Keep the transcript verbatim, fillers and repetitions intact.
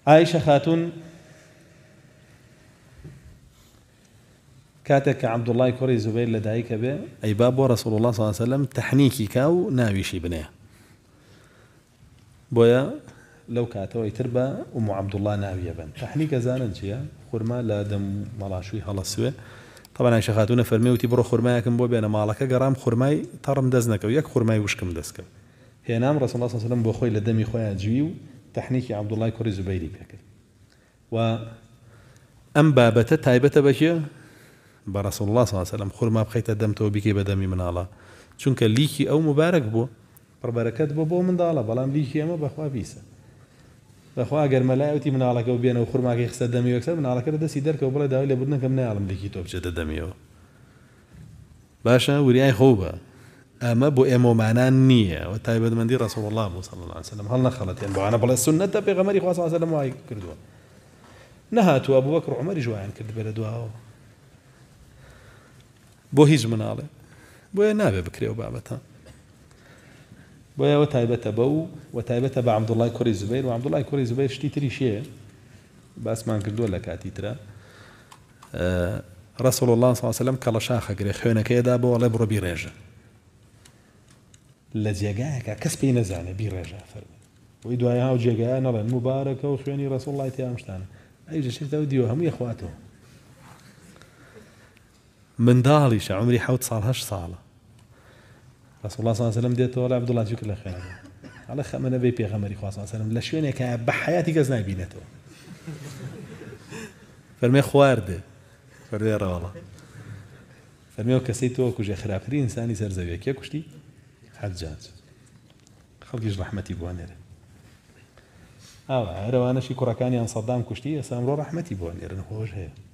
عائشة خاتون كاتك عبد الله كوري زبير لدايك به أي باب رسول الله صلى الله عليه وسلم تحنيكي كاو ناويشي بنيه بويا لو كاتو يتربى أم عبد الله ناوية بن تحنيك زانن شيا خرما لا دم ملاشوي هلا سوى طبعا عائشة خاتون فرمي وتبرو خرماي كم بو بين مالك جرام خرماي ترم دزنك وياك خرماي وشكم دزك هي نام رسول الله صلى الله عليه وسلم بو خوي لدمي خويا جويو تحنيكي عبد الله كوري زبيري بكل و أم بابته تايبته بشيء برسول الله صلى الله عليه وسلم خرما بخيت دمته بكي بدمي من الله چونك ليكي أو مبارك بو بربركات بو بو من دالا بلام ليكي أما بخوا بيسا بخوا أجر ملايوتي من الله كو بينه وخرما كي خسد دمي وكسر من الله كده دسي درك وبلا داوي لبدنا كم نعلم ليكي توب جد دمي باشا ورياي خوبه أما بو إمو معنا النية وتايبد من دي رسول الله صلى الله عليه وسلم هل نخلت يعني بو أنا بلا السنة بيغمري صلى الله عليه وسلم وعي كردوا نهاتوا أبو بكر وعمر جوعان كرد بلدوا بو هيج من عليه بو نابي بكري وبابتها بو وتايبت بو وتايبت با عبد الله كوري زبير وعبد الله كوري زبير شتي تري شيء بس ما كردوا لك اتيترا أه رسول الله صلى الله عليه وسلم كلا شاخه قري خوينا كيدا بو ولا برو بيرجع لجيجاك كسبي نزانه بيرجع فرمي ويدوايا وجيجا نرى المباركه وخويني رسول الله تي امشتانه اي شفت وديو هم يا اخواته من داليش عمري حوت صالهاش صاله رسول الله صلى الله عليه وسلم ديته ولا عبد الله جوك الاخير على خم نبي بيغمري صلى الله عليه وسلم لشوينك بحياتي قزنا بينته فرمي خوارده فرمي والله فرمي كسيتو كوجي خرافري انساني سر زويك يا كشتي حجاج خلقيش رحمتي بوانيره اه روانه شي كراكاني عن صدام كشتي سامرو رحمتي بوانيره هو وجهه